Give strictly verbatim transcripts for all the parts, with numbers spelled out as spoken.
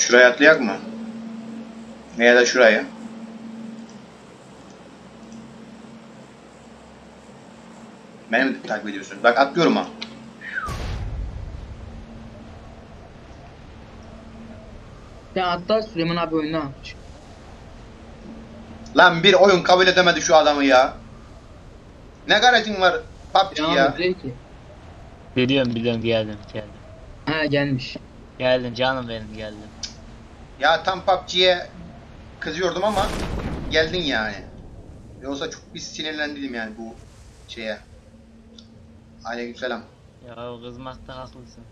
Şuraya atlayak mı? Veya da şuraya. Beni mi takip ediyorsun? Bak atlıyorum ha. Ya hatta Süleyman abi oyundan atmış. Lan bir oyun kabul edemedi şu adamı ya. Ne garajın var P U B G Süleyman ya. abi diyor ki. Biliyorum biliyorum geldim geldim. Ha gelmiş. Geldim canım benim geldim. Ya tam P U B G'ye kızıyordum ama geldin yani. Yoksa çok bir sinirlendim yani bu şeye. Aleykümselam. Ya kızmakta haklısın.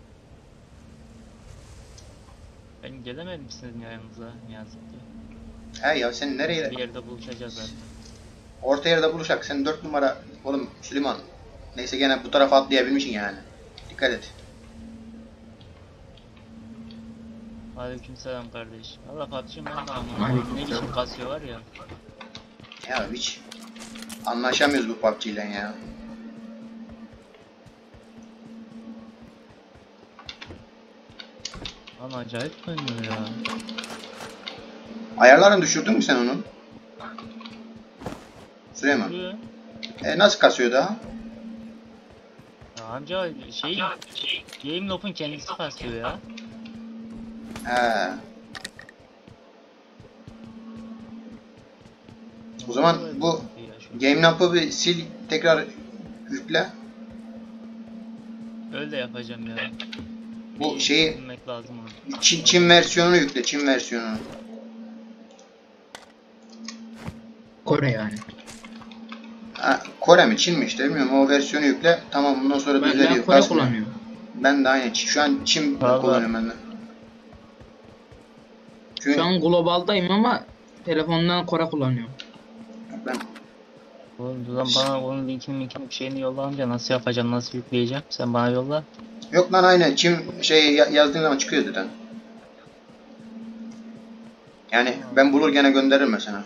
Ben gelemedim sizin yanınıza ne yazık ki. He ya sen nereye? Bir yerde buluşacağız zaten. Orta yerde buluşak. Sen dört numara oğlum Süleyman. Neyse gene bu tarafa atlayabilmişsin yani. Dikkat et. Aleykümselam kardeş. Valla PUBG'm ben de anlamadım. Aleykümselam. Ne biçim kasıyor var ya. Ya hiç anlaşamıyoruz bu P U B G ile ya. Lan acayip oynuyor ya. Ayarlarını düşürdün mü sen onun? Süleyman. Şu- E nasıl kasıyor daha? Ya amca şey Game Loop'un kendisi kasıyor ya. He. O zaman bu Game Lap'ı bir sil tekrar yükle. Öyle yapacağım ya. Bu Bir şeyi bilmek lazım onu. Çin, Çin versiyonunu yükle. Çin versiyonunu. Kore yani. Ha, Kore mi Çin mi işte bilmiyorum. O versiyonu yükle. Tamam bundan sonra Ben, düzeliyor. ben Kore kasmıyor. kullanıyorum. Ben de aynı. Şu an Çin Vallahi. kullanıyorum ben de. Çünkü Şu an globaldayım ama telefondan Kore kullanıyorum. ben Oğlum lan bana onun linkini linkini bir şeyini yolla amca nasıl yapacağım nasıl yükleyeceğim sen bana yolla. yok lan aynı Çin şey ya- yazdığın zaman çıkıyor zaten. Yani ben bulur gene gönderirim mesela.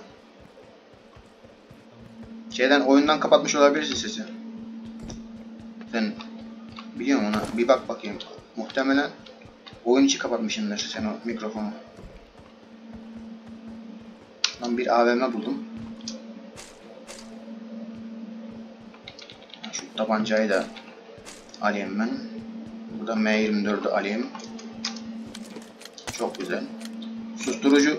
Şeyden oyundan kapatmış olabilirsin sesi. Sen biliyor musun ona? Bir bak bakayım. Muhtemelen oyun içi kapatmışsındır sen o mikrofonu. Ben bir A V M buldum. Şu tabancayı da alayım ben. Burada M yirmi dördü alayım. Çok güzel. Susturucu.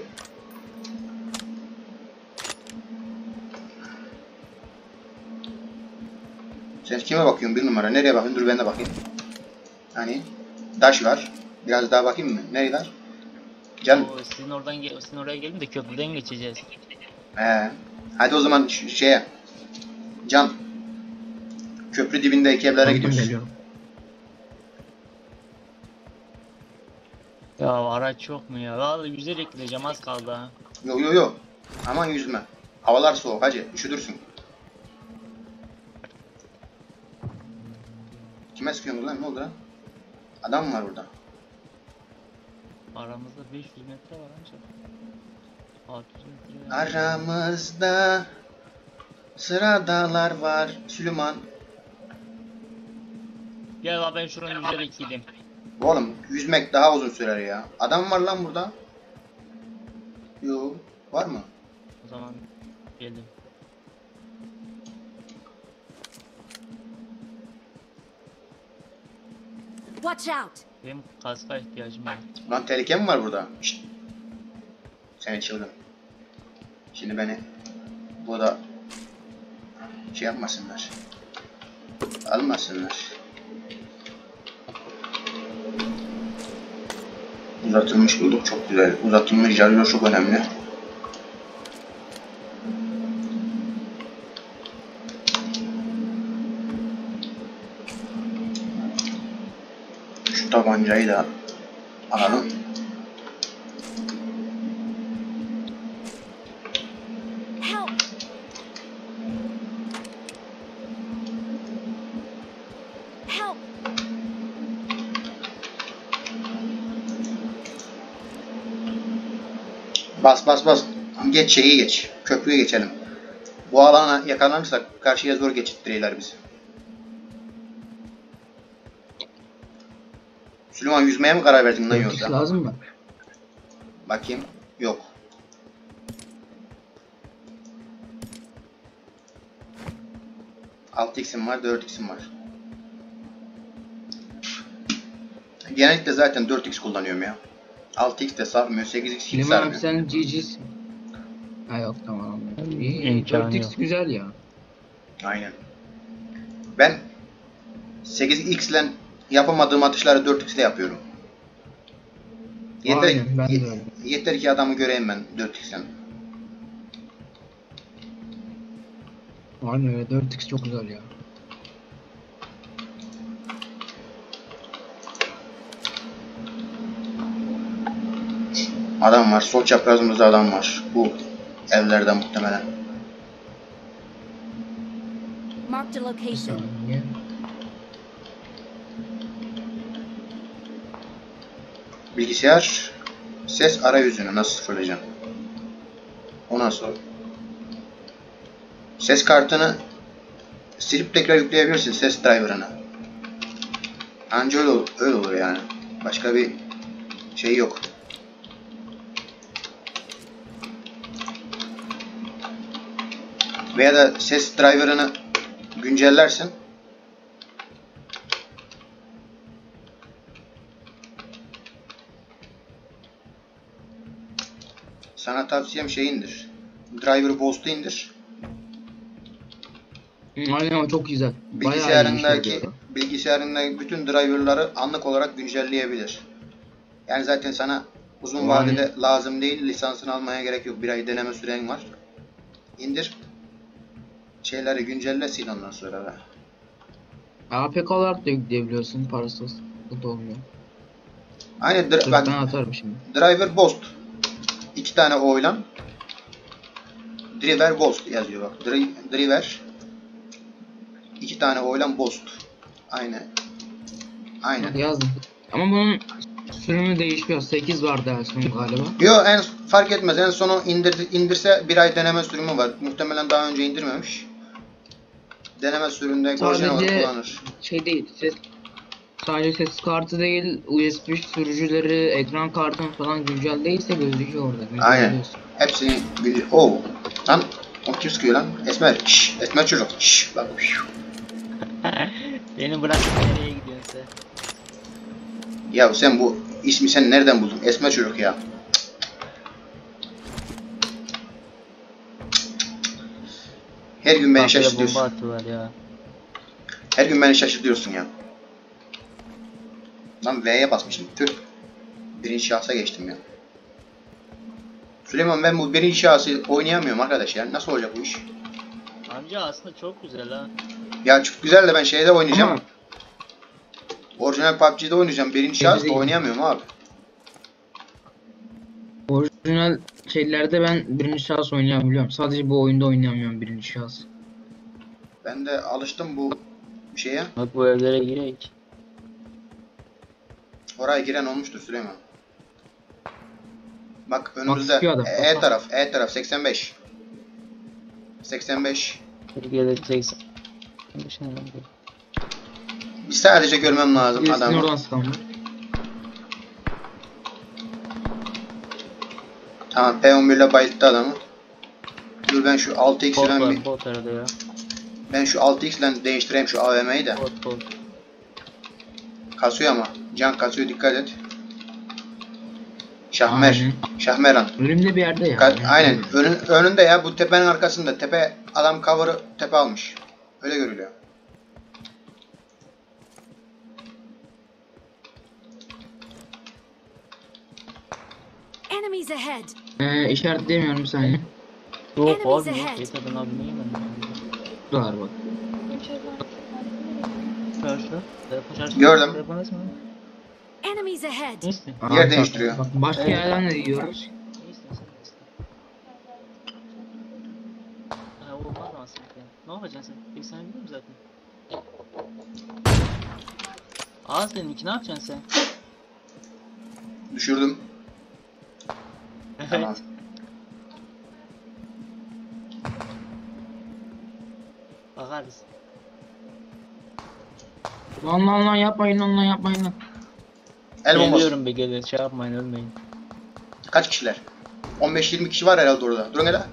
Sen kime bakıyorsun bir numara? Nereye bakıyorsun? Dur ben de bakayım. Hani taş var. Biraz daha bakayım mı? Nereye var? Can. O sizin oradan ge- sizin oraya gelin de köprüden geçeceğiz. He. Hadi o zaman ş- şeye. Can. Köprü dibindeki evlere Tamam, gidiyoruz. geliyorum. Ya araç yok mu ya? Vallahi yüzerek gideceğim az kaldı ha. Yok yok yok. Aman yüzme. Havalar soğuk hacı. Üşüdürsün. Kime sıkıyorsun lan? Ne oldu lan? Adam mı var burada? Aramızda beş yüz metre var ancak. altı yüz metre. Aramızda sıra dağlar var. Süleyman. Gel abi ben şuradan yüzerek gideyim. Oğlum yüzmek daha uzun sürer ya. Adam var lan burada. Yok. Var mı? O zaman geldim. Watch out! Benim kaska ihtiyacım var. Lan tehlike mi var burada? Şşt. Seni çılgın. Şimdi beni burada şey yapmasınlar. Almasınlar. Uzatılmış bulduk çok güzel. Uzatılmış jargon çok önemli. Şu tabancayı da alalım. Help! Help! Bas bas bas. Geç şeyi geç. Köprüye geçelim. Bu alana yakalanırsak karşıya zor geçittirirler bizi. Süleyman yüzmeye mi karar verdin lan Dört x yoksa? lazım mı? Bakayım. Yok. altı x'im var, dört x'im var. Genellikle zaten dört x kullanıyorum ya. altı x de sarmıyor, sekiz x hiç Süleyman abi sarmıyor. sen G G'sin. Ha yok tamam anladım. İyi, İmkanı dört x yok. güzel ya. Aynen. Ben sekiz x ile yapamadığım atışları dört x ile yapıyorum. Yeter, Aynen, ben de ye- öyle. yeter ki adamı göreyim ben dört x'ten. Aynen öyle dört x çok güzel ya. Adam var. Sol çaprazımızda adam var. Bu evlerden muhtemelen. Marked a location. Saniye. Bilgisayar ses arayüzünü nasıl sıfırlayacağım? O nasıl? Ses kartını silip tekrar yükleyebilirsin, ses driver'ını. Anca öyle, ol- öyle olur yani. Başka bir şey yok. Veya da ses driver'ını güncellersin. Sana tavsiyem şey indir. Driver Boost'u indir. Hı, Aynen o çok güzel. Bayağı iyi işe Bilgisayarındaki yarıyor. bilgisayarındaki bütün driver'ları anlık olarak güncelleyebilir. Yani zaten sana uzun Vay. vadede lazım değil. Lisansını almaya gerek yok. Bir ay deneme süren var. İndir. Şeyleri güncelle, sil ondan sonra da. A P K olarak da yükleyebiliyorsun parasız. Bu da olmuyor. Aynı dr- Dur bak, ben atarım şimdi. Driver Boost. İki tane O ile Driver Boost yazıyor bak. Dri- Driver iki tane O ile Boost. Aynı. Aynen. Bak yazdım. Ama bunun sürümü değişiyor. sekiz vardı en son galiba. Yo, en fark etmez. En sonu indir, indirse bir ay deneme sürümü var. Muhtemelen daha önce indirmemiş. Deneme sürümünde orijinal olarak Sadece kullanır. şey değil. Ses, sadece ses kartı değil. U S B sürücüleri, ekran kartın falan güncel değilse gözüküyor orada. Aynen. Güncelliyorsun. Hepsini bilir. Oo. Lan o kim sıkıyor lan? Esmer. Şşş. Esmer çocuk. Şşş. Bak. Beni bırak nereye gidiyorsun sen? Ya sen bu ismi sen nereden buldun? Esmer çocuk ya. Her gün beni Kafaya bomba şaşırtıyorsun. attılar ya. Her gün beni şaşırtıyorsun ya. Lan V'ye basmışım. Tüh. Birinci şahsa geçtim ya. Süleyman, ben bu birinci şahsı oynayamıyorum arkadaş ya. Nasıl olacak bu iş? Amca aslında çok güzel ha. Ya çok güzel de ben şeyde oynayacağım. Ama Orijinal P U B G'de oynayacağım. Birinci şahıs da değil. oynayamıyorum abi. orijinal şeylerde ben birinci şahıs oynayabiliyorum. Sadece bu oyunda oynayamıyorum birinci şahıs. Ben de alıştım bu şeye. Bak bu evlere girek. Oraya giren olmuştur Süleyman. Bak Bak önümüzde sıkıyor adam. E Bak, taraf, E taraf seksen beş. seksen beş. Türkiye'de seksen. Bir şey yok. Bir sadece görmem lazım Birisini adamı. oradan sıkalım. Tamam, P on bir ile bayılttı adamı. Dur ben şu altı x'i Bot ben bir var, bot arada ya. ben şu altı x ile değiştireyim şu A V M'yi de. Bot bot. Kasıyor ama. Can kasıyor, dikkat et. Şahmer. Aynen. Şahmeran. Önümde bir yerde ya. Ka- Aynen. Önün, önünde ya, bu tepenin arkasında. Tepe adam cover'ı tepe almış. Öyle görülüyor. Enemies ahead. Ee, işaretleyemiyorum bir saniye. Yok Enemies abi yok. ahead. Yeter ben abi neyim ben? Dur bak. Şarjı. Telefon şarjı. Gördüm. Telefon resmi. Enemies ahead. Ne istiyorsun? Aa, Yer bak- değiştiriyor. Bak başka Evet. yerden de yiyoruz. Ne istiyorsun? Ne istiyorsun? Ha olmaz aslında ya. Ne yapacaksın sen? Peki sen biliyor musun zaten? Aa senin iki ne yapacaksın sen? Düşürdüm. Tamam. Bakarız. Lan lan lan yapmayın lan lan yapmayın lan. El bombası. Geliyorum be gelin şey yapmayın ölmeyin. Kaç kişiler? on beş yirmi kişi var herhalde orada. Durun hele.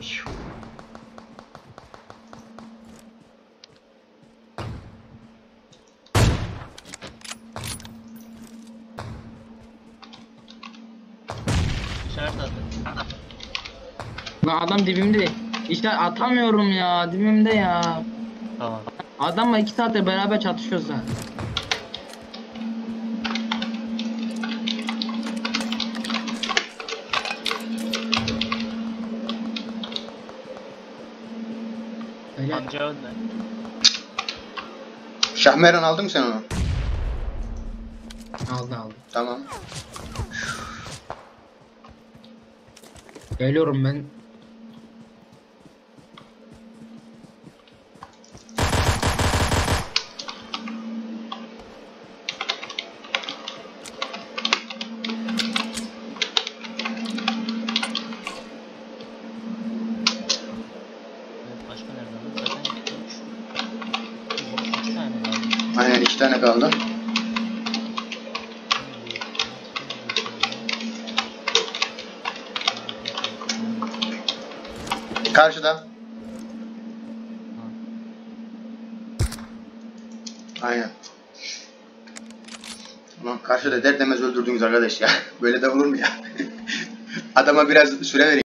İşaret attı. Lan adam dibimde. İşte atamıyorum ya. Dibimde ya. Tamam. Adamla iki saattir beraber çatışıyoruz zaten. Öyle Amca öldü. Şahmeran aldın mı sen onu? aldı aldı. Tamam. Geliyorum ben. Evet, başka nereden? Zaten üç. İki tane kaldı. Aynen iki tane kaldı. Karşıda. Aynen. Ulan karşıda dert demez öldürdünüz arkadaş ya. Böyle de olur mu ya? Adama biraz süre verin.